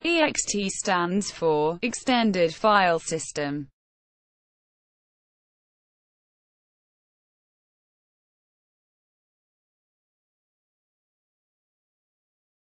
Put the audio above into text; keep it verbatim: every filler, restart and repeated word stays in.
E X T stands for Extended File System.